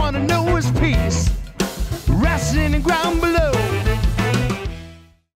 wanna know is peace, resting in the ground below.